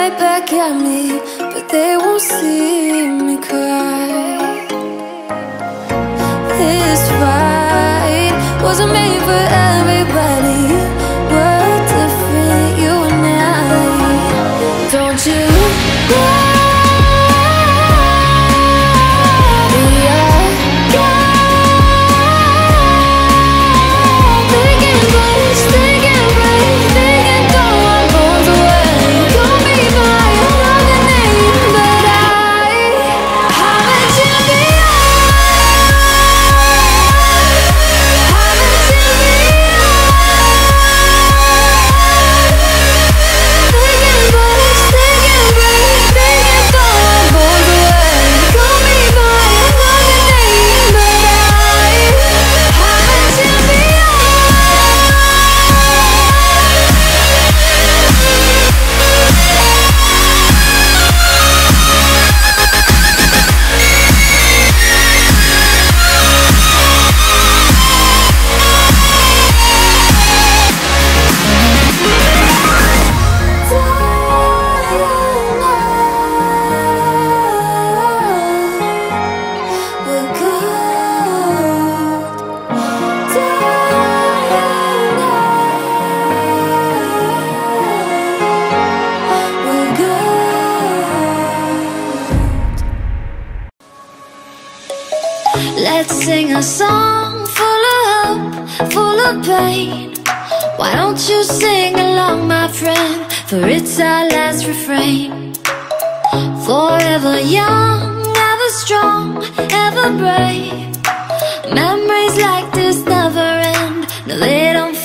right back at me, but they won't see me cry. This fight wasn't made for everybody. We're different, you and I. Don't you worry. Let's sing a song full of hope, full of pain. Why don't you sing along, my friend? For it's our last refrain. Forever young, ever strong, ever brave. Memories like this never end. No, they don't